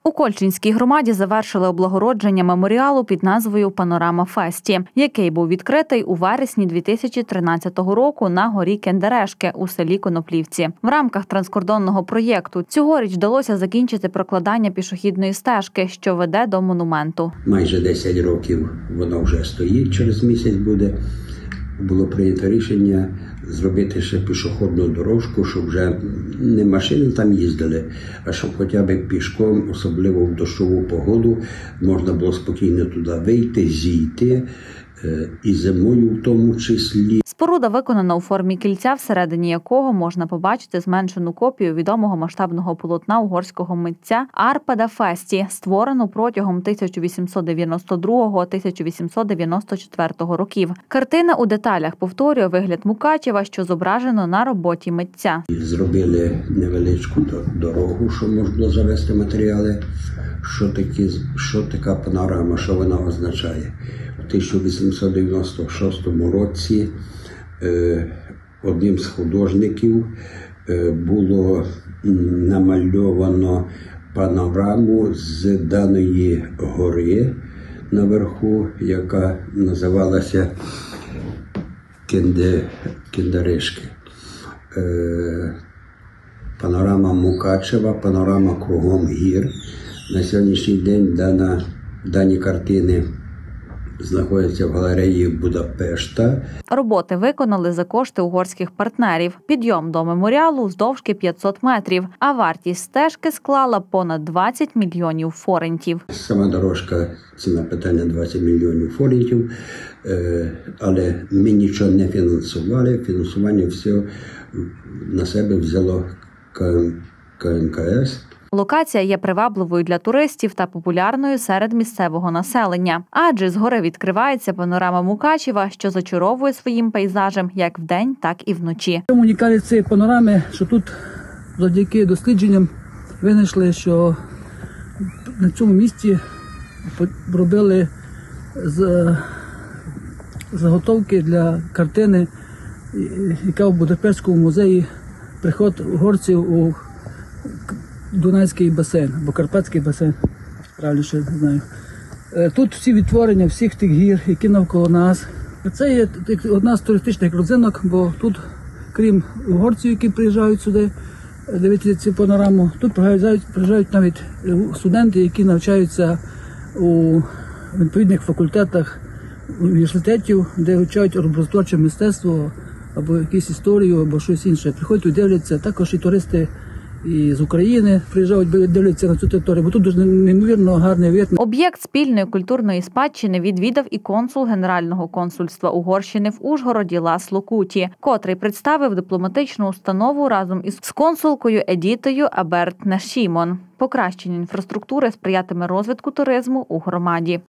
У Кольчинській громаді завершили облагородження меморіалу під назвою «Панорама Фесті», який був відкритий у вересні 2013 року на горі Кендарешки у селі Коноплівці. В рамках транскордонного проєкту цьогоріч вдалося закінчити прокладання пішохідної стежки, що веде до монументу. Майже 10 років воно вже стоїть, через місяць буде. Було прийнято рішення зробити ще пішохідну дорожку, щоб вже не машини там їздили, а щоб хоча б пішком, особливо в дощову погоду, можна було спокійно туди вийти, зійти, і зимою в тому числі. Споруда виконана у формі кільця, всередині якого можна побачити зменшену копію відомого масштабного полотна угорського митця Арпада Фесті, створену протягом 1892-1894 років. Картина у деталях повторює вигляд Мукачева, що зображено на роботі митця. Зробили невеличку дорогу, щоб можна було завести матеріали. Що така панорама, що вона означає? У 1896 році одним з художників було намальовано панораму з даної гори наверху, яка називалася Кендарешки. Панорама Мукачева, панорама кругом гір. На сьогоднішній день дані картини знаходяться в галереї Будапешта. Роботи виконали за кошти угорських партнерів. Підйом до меморіалу вздовжки 500 метрів, а вартість стежки склала понад 20 мільйонів форинтів. Сама дорожка, ціна питання 20 мільйонів форинтів, але ми нічого не фінансували. Фінансування все на себе взяло КМКС. Локація є привабливою для туристів та популярною серед місцевого населення. Адже згори відкривається панорама Мукачева, що зачаровує своїм пейзажем як вдень, так і вночі. Унікальність цієї панорами, що тут завдяки дослідженням винайшли, що на цьому місці робили заготовки для картини, яка в Будапештському музеї «Приход угорців у Дунайський басейн, або Карпатський басейн, правильніше не знаю. Тут всі відтворення всіх тих гір, які навколо нас. Це є одна з туристичних родзинок, бо тут, крім угорців, які приїжджають сюди дивитися цю панораму, тут приїжджають навіть студенти, які навчаються у відповідних факультетах університетів, де вивчають образотворче мистецтво, або якусь історію, або щось інше. Приходять і дивляться, також і туристи і з України приїжджають, дивляться на цю територію, бо тут дуже неймовірно гарний вид. Об'єкт спільної культурної спадщини відвідав і консул Генерального консульства Угорщини в Ужгороді Ласло Куті, котрий представив дипломатичну установу разом із консулкою Едітою Аберт-Нашімон. Покращення інфраструктури сприятиме розвитку туризму у громаді.